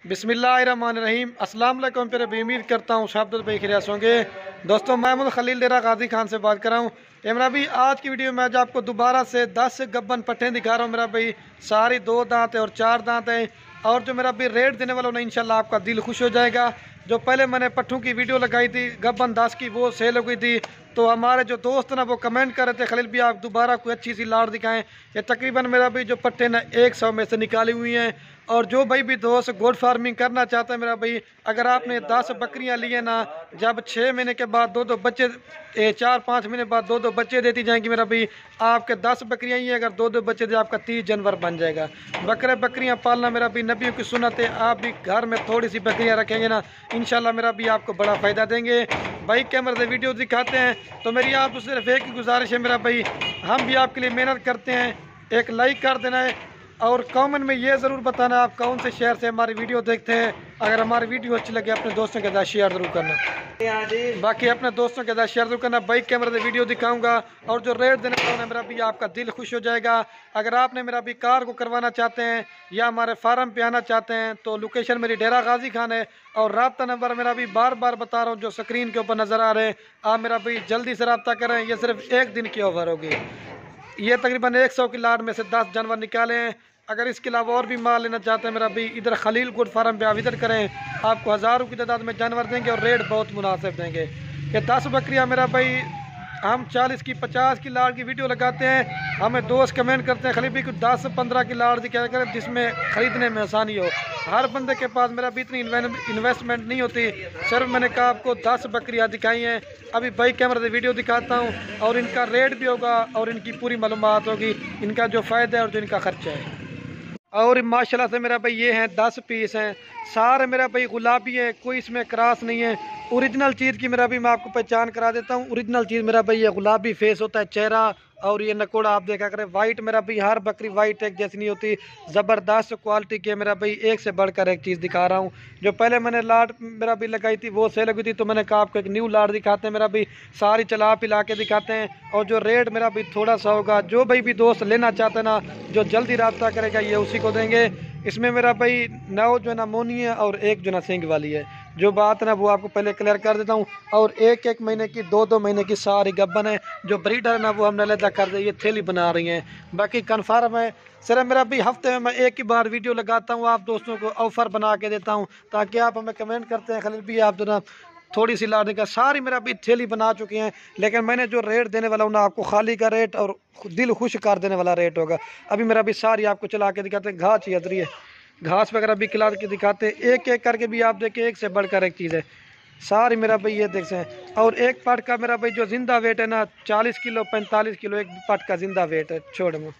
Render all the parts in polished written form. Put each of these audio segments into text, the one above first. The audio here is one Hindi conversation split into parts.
बिस्मिल्लाहिर्रहमानिर्रहीम। अस्सलाम वालेकुम। फिर भी उम्मीद करता हूँ सब भाई खैरियत होंगे। दोस्तों महमूद खलील डेरा गाजी खान से बात कर रहा हूँ। मेरा भाई आज की वीडियो में आज आपको दोबारा से 10 गब्बन पट्टे दिखा रहा हूँ। मेरा भाई सारी 2 दांत है और 4 दांत है। और जो मेरा भाई रेट देने वाला ना इंशाल्लाह आपका दिल खुश हो जाएगा। जो पहले मैंने पट्ठों की वीडियो लगाई थी गब्बन 10 की, वो सेल हो गई थी। तो हमारे जो दोस्त ना वो कमेंट कर रहे थे खलील भी आप दोबारा कोई अच्छी सी लाड़ दिखाएं। ये तकरीबन मेरा भाई जो पट्टे ना 100 में से निकाली हुई हैं। और जो भाई भी दोस्त गोट फार्मिंग करना चाहते हैं मेरा भाई, अगर आपने 10 बकरियां लिए ना, जब 6 महीने के बाद 2-2 बच्चे 4-5 महीने बाद 2-2 बच्चे देती जाएंगी मेरा भाई, आपके 10 बकरियां ही अगर 2-2 बच्चे दे आपका 30 जानवर बन जाएगा। बकरियां पालना मेरा भाई नबियों की सुन्नत है। आप भी घर में थोड़ी सी बकरियां रखेंगे ना इंशाल्लाह मेरा भी आपको बड़ा फ़ायदा देंगे। भाई कैमरे से वीडियो दिखाते हैं तो मेरी आपको सिर्फ एक ही गुजारिश है मेरा भाई, हम भी आपके लिए मेहनत करते हैं, एक लाइक कर देना है और कमेंट में ये ज़रूर बताना आप कौन से शहर से हमारी वीडियो देखते हैं। अगर हमारी वीडियो अच्छी लगे अपने दोस्तों के साथ शेयर ज़रूर करना। बाकी अपने दोस्तों के साथ शेयर ज़रूर करना। बाइक कैमरे से वीडियो दिखाऊंगा और जो रेट देने वाला है मेरा भी आपका दिल खुश हो जाएगा। अगर आपने मेरा भी कार को करवाना चाहते हैं या हमारे फार्म पे आना चाहते हैं तो लोकेशन मेरी डेरा गाजी खान है और रब्ता नंबर मेरा भी बार बार बता रहा हूँ जो स्क्रीन के ऊपर नज़र आ रहे हैं। आप मेरा भी जल्दी से रब्ता करें। ये सिर्फ एक दिन की ऑफर होगी। ये तकरीबन 100 की लाड़ में से 10 जानवर निकाले हैं। अगर इसके अलावा और भी माल लेना चाहते हैं मेरा भी इधर खलील गुड फार्म पे आप विजिट करें, आपको हज़ारों की तादाद में जानवर देंगे और रेट बहुत मुनासिब देंगे। ये 10 बकरियां मेरा भाई हम 40 की 50 की लाड़ की वीडियो लगाते हैं। हमें दोस्त कमेंट करते हैं खलील भी कुछ 10-15 की लाड़ दिखाया करें जिसमें ख़रीदने में आसानी हो। हर बंदे के पास मेरा भी इतनी इन्वेस्टमेंट नहीं होती। सिर्फ मैंने कहा आपको 10 बकरियां दिखाई हैं। अभी भाई कैमरे से वीडियो दिखाता हूँ और इनका रेट भी होगा और इनकी पूरी मालूमात होगी, इनका जो फ़ायदा है और जो इनका खर्चा है। और माशाल्लाह से मेरा भाई ये हैं 10 पीस हैं, सारे मेरा भाई गुलाबी है, कोई इसमें क्रॉस नहीं है। ओरिजिनल चीज़ की मेरा भी मैं आपको पहचान करा देता हूँ। ओरिजिनल चीज़ मेरा भाई ये गुलाबी फेस होता है चेहरा और ये नकोड़ा आप देखा करें। वाइट मेरा भाई हर बकरी वाइट एक जैसी नहीं होती, ज़बरदस्त क्वालिटी की मेरा भाई, एक से बढ़कर एक चीज़ दिखा रहा हूँ। जो पहले मैंने लाड़ मेरा भी लगाई थी वो सेल लगी थी तो मैंने कहा आपको एक न्यू लाड़ दिखाते हैं मेरा भी, सारी चला पिला के दिखाते हैं। और जो रेट मेरा भी थोड़ा सा होगा, जो भाई भी दोस्त लेना चाहते हैं ना जो जल्दी रब्ता करेगा ये उसी को देंगे। इसमें मेरा भाई 9 जो है ना मोनी है और 1 जो ना सींग वाली है। जो बात है ना वो आपको पहले क्लियर कर देता हूँ। और 1-1 महीने की 2-2 महीने की सारी गब्बन है। जो ब्रीडर है ना वो हमने अलग कर दी, ये थैली बना रही हैं। बाकी कन्फर्म है सिर्फ मेरा भी हफ्ते में मैं एक ही बार वीडियो लगाता हूँ, आप दोस्तों को ऑफ़र बना के देता हूँ ताकि आप हमें कमेंट करते हैं खलील भी आप जो ना थोड़ी सी लाने का, सारी मेरा भी थैली बना चुकी हैं। लेकिन मैंने जो रेट देने वाला हूँ ना आपको खाली का रेट और दिल खुश कर देने वाला रेट होगा। अभी मेरा भी सारी आपको चला के दिखाते हैं। घास चीज़ है, घास वगैरह भी खिला के दिखाते हैं, एक एक करके भी आप देखें, एक से बढ़कर एक चीज़ है सारी मेरा भाई ये देख हैं। और एक पट का मेरा भाई जो जिंदा वेट है ना 40 किलो 45 किलो एक पट का जिंदा वेट है। छोड़ में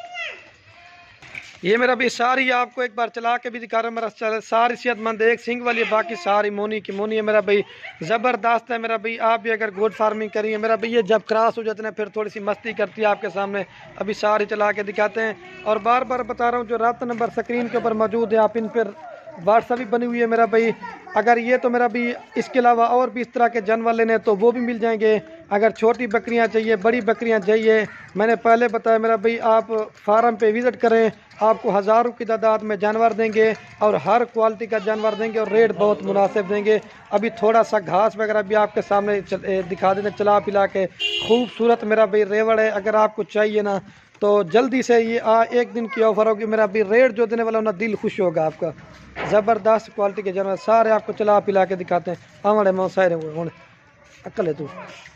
ये मेरा भी सारी आपको एक बार चला के भी दिखा रहा हूँ। मेरा सारी सेहतमंद एक सिंग वाली है, बाकी सारी मोनी की मोनी है मेरा भाई, ज़बरदस्त है मेरा भाई। आप भी अगर गोट फार्मिंग करिए मेरा भाई, ये जब क्रॉस हो जाते हैं फिर थोड़ी सी मस्ती करती है आपके सामने। अभी सारी चला के दिखाते हैं और बार बार बता रहा हूँ जो रब्ता नंबर स्क्रीन के ऊपर मौजूद है, आप इन पर व्हाट्सएप भी बनी हुई है मेरा भाई। अगर ये तो मेरा भी इसके अलावा और भी इस तरह के जानवर लेने तो वो भी मिल जाएंगे। अगर छोटी बकरियां चाहिए, बड़ी बकरियां चाहिए, मैंने पहले बताया मेरा भाई आप फार्म पे विज़िट करें, आपको हज़ारों की तादाद में जानवर देंगे और हर क्वालिटी का जानवर देंगे और रेट बहुत मुनासिब देंगे। अभी थोड़ा सा घास वगैरह भी आपके सामने दिखा देते चला पिला के। खूबसूरत मेरा भाई रेवड़ है, अगर आपको चाहिए ना तो जल्दी से ये एक दिन की ऑफ़र होगी मेरा भी। रेट जो देने वाला ना दिल खुश होगा आपका। ज़बरदस्त क्वालिटी के जानवर सारे आपको चला पिला के दिखाते हैं। हमारे माँ सारे अक्ल है तू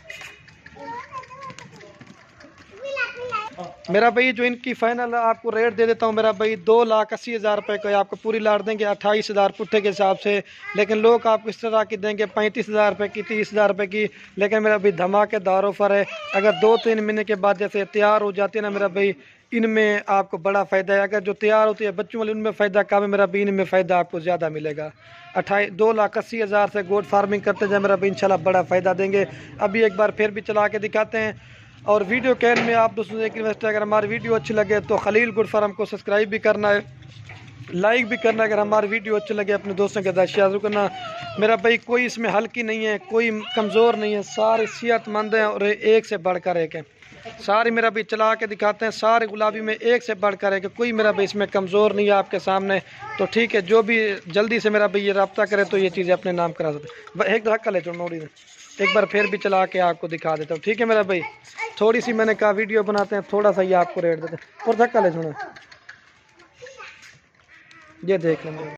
मेरा भाई। जो इनकी फाइनल आपको रेट दे देता हूँ मेरा भाई 2,80,000 रुपये को आपको पूरी लाड़ देंगे 28,000 पुट्ठे के हिसाब से। लेकिन लोग आपको इस तरह की देंगे 35,000 रुपये की, 30,000 रुपये की। लेकिन मेरा भाई धमाकेदार ऑफर है। अगर 2-3 महीने के बाद जैसे तैयार हो जाती है ना मेरा भाई, इनमें आपको बड़ा फ़ायदा है। अगर जो तैयार होती है बच्चों वाली उनमें फ़ायदा कम है मेरा भाई, इनमें फ़ायदा आपको ज़्यादा मिलेगा। 2,80,000 से गोट फार्मिंग करते जाए मेरा भाई इंशाल्लाह बड़ा फ़ायदा देंगे। अभी एक बार फिर भी चला के दिखाते हैं। और वीडियो कैन में आप दोस्तों से एक रिक्वेस्ट है, अगर हमारी वीडियो अच्छी लगे तो खलील गुड फार्म को सब्सक्राइब भी करना है, लाइक भी करना है। अगर हमारी वीडियो अच्छी लगे अपने दोस्तों के साथ शेयर करना मेरा भाई। कोई इसमें हल्की नहीं है, कोई कमज़ोर नहीं है, सारे सेहतमंद हैं और एक से बढ़कर एक है। सारी मेरा भी चला के दिखाते हैं। सारे गुलाबी में एक से बढ़ कर है कि कोई मेरा भी इसमें कमज़ोर नहीं है आपके सामने। तो ठीक है, जो भी जल्दी से मेरा भी ये रब्ता करे तो ये चीज़ें अपने नाम करा सकते हैं। एक धक्का ले चलो नोड़ी में, एक बार फिर भी चला के आपको दिखा देता हूँ। ठीक है मेरा भाई, थोड़ी सी मैंने कहा वीडियो बनाते हैं, थोड़ा सा ये आपको रेट देते हैं। और धक्का ले सुनो, ये देख लेंगे।